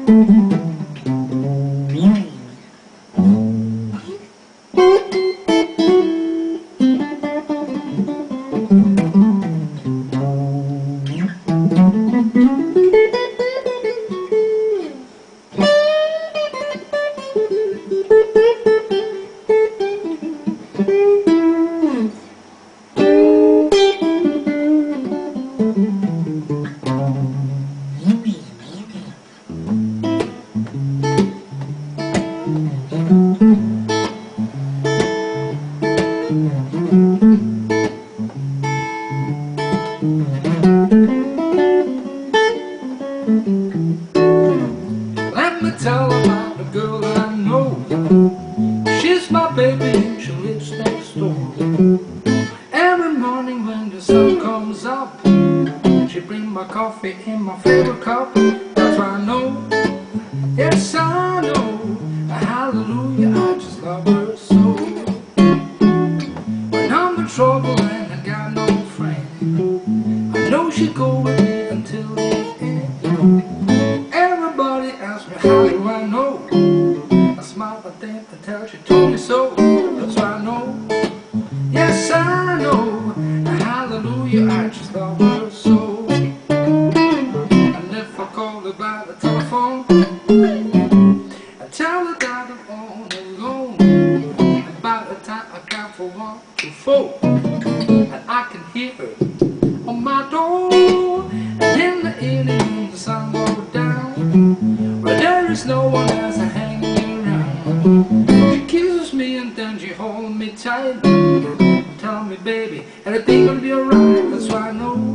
Let me tell about the girl that I know. She's my baby and she lives next door. Every morning when the sun comes up, she brings my coffee in my favorite cup. That's why I know, yes I know, hallelujah, I just love her so. When I'm in trouble and I got no friend, I know she go with me until the end. Everybody asks me how do I know? I smile but then I tell she told me so. That's why I know, yes I know, hallelujah, I just love her so. And if I call her by the telephone, I tell her that I'm all alone. And by the time I count from 1 to 4, and I can hear her on my door. And in the evening when the sun goes down, but there is no one else hanging around, she kisses me and then she holds me tight, tell me baby, everything gonna be alright. That's why I know,